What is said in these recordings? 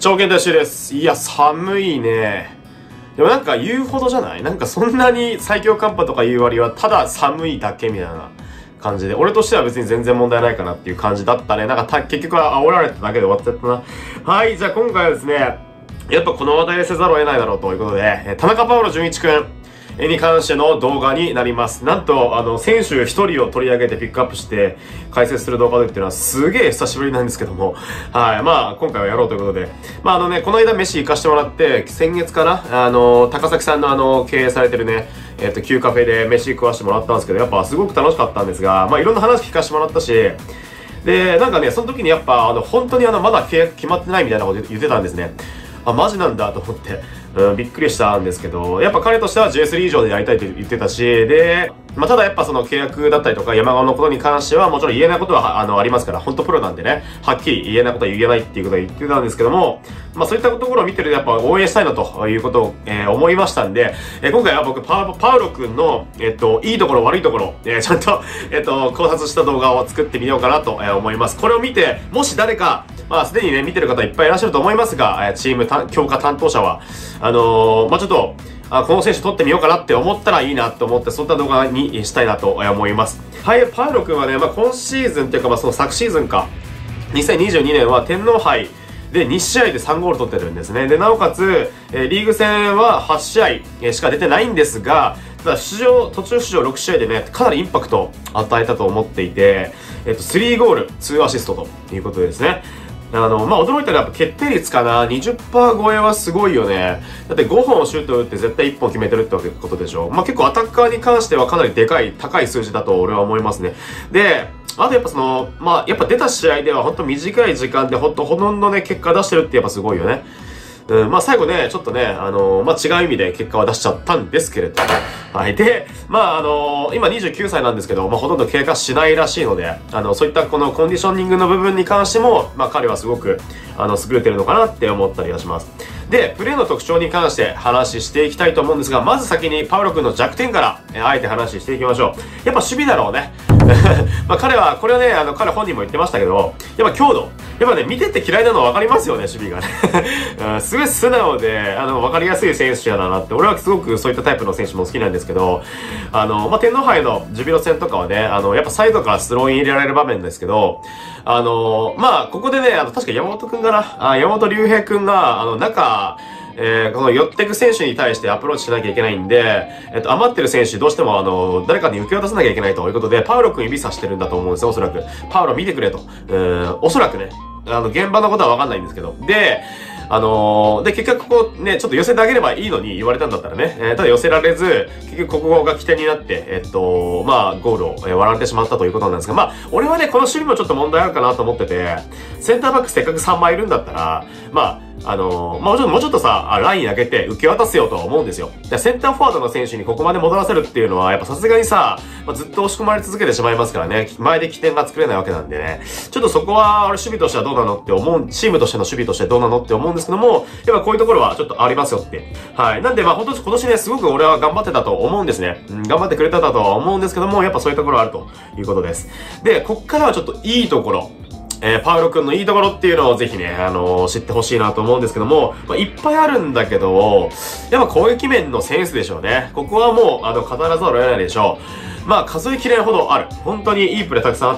長健太修です。いや、寒いね。でもなんか言うほどじゃない？なんかそんなに最強寒波とか言う割はただ寒いだけみたいな感じで、俺としては別に全然問題ないかなっていう感じだったね。なんか結局は煽られただけで終わっちゃったな。はい、じゃあ今回はですね、やっぱこの話題でせざるを得ないだろうということで、田中パウロ純一くんに関しての動画になります。なんと、選手一人を取り上げてピックアップして解説する動画でっていうのはすげえ久しぶりなんですけども、はい、まあ今回はやろうということで、まあこの間飯行かしてもらって、先月かな、高崎さんの経営されてるね、旧カフェで飯食わしてもらったんですけど、やっぱすごく楽しかったんですが、まあいろんな話聞かしてもらったし、で、なんかね、その時にやっぱ、本当にまだ契約決まってないみたいなこと言ってたんですね。あ、マジなんだと思って、びっくりしたんですけど、やっぱ彼としては J3 以上でやりたいと言ってたし、で、まあ、ただやっぱその契約だったりとか山川のことに関してはもちろん言えないことはありますから、本当プロなんでね、はっきり言えないことは言えないっていうことは言ってたんですけども、まあそういったところを見てるとやっぱ応援したいなということを、思いましたんで、今回は僕パウロ君の、いいところ悪いところ、ちゃんと、考察した動画を作ってみようかなと思います。これを見て、もし誰か、まあすでにね、見てる方いっぱいいらっしゃると思いますが、チーム強化担当者は、まあちょっと、この選手取ってみようかなって思ったらいいなと思って、そんな動画にしたいなと思います。はい、パウロ君はね、まあ今シーズンっていうか、まあその昨シーズンか、2022年は天皇杯で2試合で3ゴール取ってるんですね。で、なおかつ、リーグ戦は8試合しか出てないんですが、ただ途中出場6試合でね、かなりインパクトを与えたと思っていて、3ゴール、2アシストということでですね。まあ、驚いたらやっぱ決定率かな。20% 超えはすごいよね。だって5本シュート打って絶対1本決めてるってことでしょ。まあ、結構アタッカーに関してはかなり高い数字だと俺は思いますね。で、あとやっぱまあ、やっぱ出た試合では本当短い時間でほとんどね、結果出してるってやっぱすごいよね。まあ最後ね、ちょっとね、まあ違う意味で結果は出しちゃったんですけれども。はい。で、まあ今29歳なんですけど、まあほとんど経過しないらしいので、そういったこのコンディショニングの部分に関しても、まあ彼はすごく、優れてるのかなって思ったりはします。で、プレーの特徴に関して話していきたいと思うんですが、まず先にパウロ君の弱点から、あえて話していきましょう。やっぱ守備だろうね。まあ彼は、これはね、彼本人も言ってましたけど、やっぱ強度。やっぱね、見てて嫌いなのは分かりますよね、守備がね。すごい素直で、分かりやすい選手やだなって、俺はすごくそういったタイプの選手も好きなんですけど、まあ、天皇杯のジュビロ戦とかはね、やっぱサイドからスローイン入れられる場面ですけど、まあ、ここでね、確か山本くんかな、山本龍平くんが、この寄ってく選手に対してアプローチしなきゃいけないんで、余ってる選手どうしても誰かに受け渡さなきゃいけないということで、パウロ君指さしてるんだと思うんですよ、おそらく。パウロ見てくれと。おそらくね。現場のことはわかんないんですけど。で、結局こうね、ちょっと寄せてあげればいいのに言われたんだったらね、ただ寄せられず、結局ここが起点になって、まあ、ゴールを割られてしまったということなんですが、まあ、俺はね、この守備もちょっと問題あるかなと思ってて、センターバックせっかく3枚いるんだったら、まあ、もうちょっとさ、ライン上げて受け渡せよとは思うんですよ。センターフォワードの選手にここまで戻らせるっていうのは、やっぱさすがにさ、まあ、ずっと押し込まれ続けてしまいますからね、前で起点が作れないわけなんでね、ちょっとそこは、守備としてはどうなのってチームとしての守備としてどうなのって思うんですけども、やっぱこういうところはちょっとありますよって。はい。なんでまあ本当今年ね、すごく俺は頑張ってたと思うんですね。頑張ってくれたとは思うんですけども、やっぱそういうところあるということです。で、こっからはちょっといいところ。パウロ君のいいところっていうのをぜひね、知ってほしいなと思うんですけども、まあ、いっぱいあるんだけど、やっぱ攻撃面のセンスでしょうね。ここはもう、語らざるを得ないでしょう。まあ、数えきれんほどある。本当にいいプレーたくさんあって、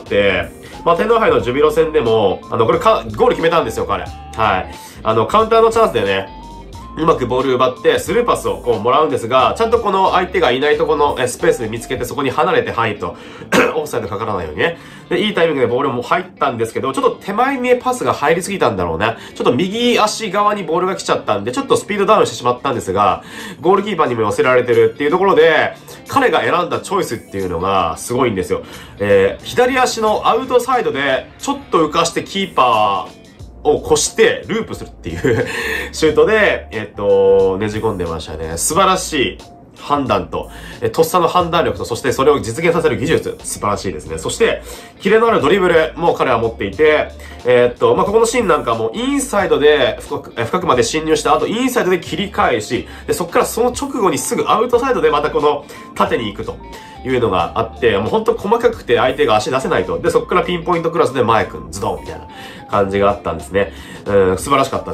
まあ、天皇杯のジュビロ戦でも、これゴール決めたんですよ、彼。はい。カウンターのチャンスでね、うまくボール奪ってスルーパスをこうもらうんですが、ちゃんとこの相手がいないところのスペースで見つけてそこに離れて入ると、オフサイドかからないようにね。で、いいタイミングでボールも入ったんですけど、ちょっと手前にパスが入りすぎたんだろうね。ちょっと右足側にボールが来ちゃったんで、ちょっとスピードダウンしてしまったんですが、ゴールキーパーにも寄せられてるっていうところで、彼が選んだチョイスっていうのがすごいんですよ。左足のアウトサイドで、ちょっと浮かしてキーパー、を越してループするっていうシュートで、ねじ込んでましたね。素晴らしい判断と、とっさの判断力と、そしてそれを実現させる技術、素晴らしいですね。そして、キレのあるドリブルも彼は持っていて、まあ、ここのシーンなんかもインサイドで深くまで侵入した後、インサイドで切り返し、で、そこからその直後にすぐアウトサイドでまたこの縦に行くと。いうのがあって、もうほんと細かくて相手が足出せないと。で、そこからピンポイントクラスで前くん、ズドンみたいな感じがあったんですね。素晴らしかったですね。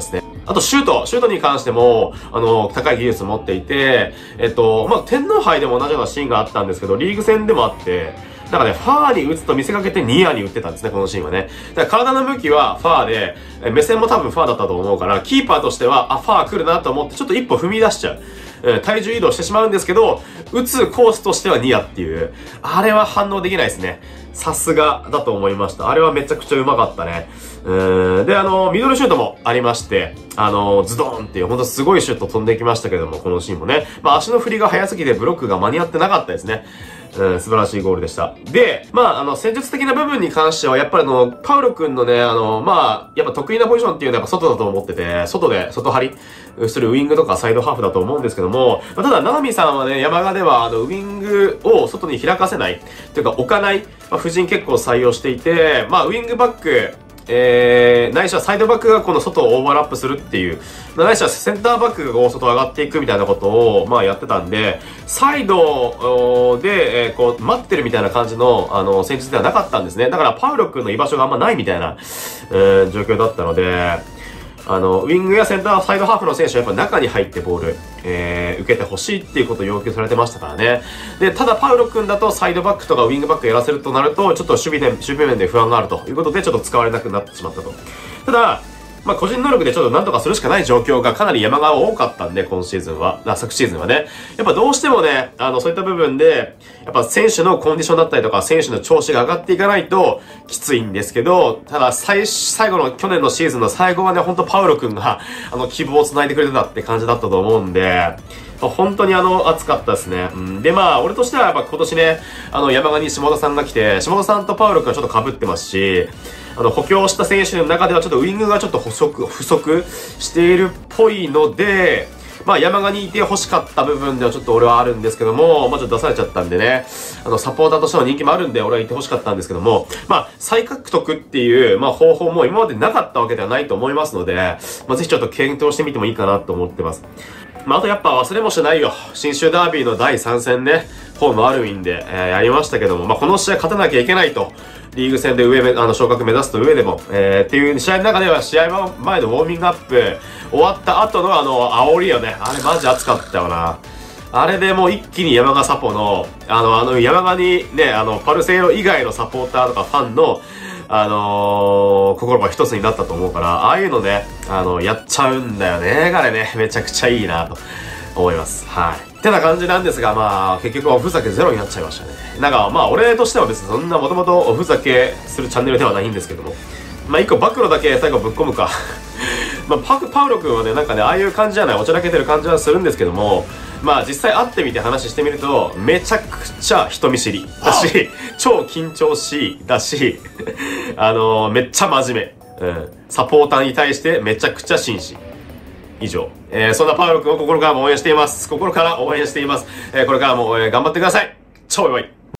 あとシュートに関しても、高い技術を持っていて、天皇杯でも同じようなシーンがあったんですけど、リーグ戦でもあって、なんかね、ファーに打つと見せかけてニアに打ってたんですね、このシーンはね。だから体の向きはファーで、目線も多分ファーだったと思うから、キーパーとしては、ファー来るなと思って、ちょっと一歩踏み出しちゃう。体重移動してしまうんですけど、打つコースとしてはニアっていう。あれは反応できないですね。さすがだと思いました。あれはめちゃくちゃうまかったね。で、ミドルシュートもありまして、ズドーンっていう、ほんとすごいシュート飛んできましたけども、このシーンもね。足の振りが速すぎてブロックが間に合ってなかったですね。素晴らしいゴールでした。で、戦術的な部分に関しては、やっぱりパウロ君のね、やっぱ得意なポジションっていうのはやっぱ外だと思ってて、外張りするウィングとかサイドハーフだと思うんですけども、ただ、ナナミさんはね、山賀では、ウィングを外に開かせない、というか置かない、布陣結構採用していて、ウィングバック、ないしはサイドバックがこの外をオーバーラップするっていう、ないしはセンターバックが大外上がっていくみたいなことを、やってたんで、サイドで、待ってるみたいな感じの、戦術ではなかったんですね。だから、パウロ君の居場所があんまないみたいな、状況だったので、ウィングやセンター、サイドハーフの選手はやっぱ中に入ってボール、受けてほしいっていうことを要求されてましたからね。で、ただパウロ君だとサイドバックとかウィングバックやらせるとなると、ちょっと守備面で不安があるということで、ちょっと使われなくなってしまったと。ただ、個人能力でちょっとなんとかするしかない状況がかなり山側多かったんで、今シーズンは、昨シーズンはね。やっぱどうしてもね、そういった部分で、やっぱ選手のコンディションだったりとか、選手の調子が上がっていかないと、きついんですけど、ただ、最後の去年のシーズンの最後はね、ほんとパウロ君が、希望を繋いでくれてたって感じだったと思うんで、本当に熱かったですね。で、俺としてはやっぱ今年ね、山賀に下田さんが来て、下田さんとパウロ君はちょっと被ってますし、補強した選手の中ではちょっとウィングがちょっと不足しているっぽいので、山賀にいて欲しかった部分ではちょっと俺はあるんですけども、ちょっと出されちゃったんでね、サポーターとしての人気もあるんで俺はいて欲しかったんですけども、再獲得っていう、方法も今までなかったわけではないと思いますので、ぜひちょっと検討してみてもいいかなと思ってます。あとやっぱ忘れもしないよ。信州ダービーの第3戦ね、ホームアルウィンで、やりましたけども、この試合勝たなきゃいけないと。リーグ戦で昇格目指すと上でも、っていう試合の中では試合前のウォーミングアップ終わった後の煽りよね。あれマジ熱かったよな。あれでもう一気に山賀サポの、山賀にね、パルセイロ以外のサポーターとかファンの、心が一つになったと思うから、ああいうのね、やっちゃうんだよね。彼ね、めちゃくちゃいいなと思います。はい。ってな感じなんですが、結局おふざけゼロになっちゃいましたね。俺としては別にそんなもともとおふざけするチャンネルではないんですけども。一個暴露だけ最後ぶっ込むか。パウロ君はね、ああいう感じじゃない、おちゃらけてる感じはするんですけども、実際会ってみて話してみると、めちゃくちゃ人見知りだし、超緊張しいだし、めっちゃ真面目。サポーターに対してめちゃくちゃ紳士。以上。そんなパウロ君を心からも応援しています。心から応援しています。これからも頑張ってください。超弱い。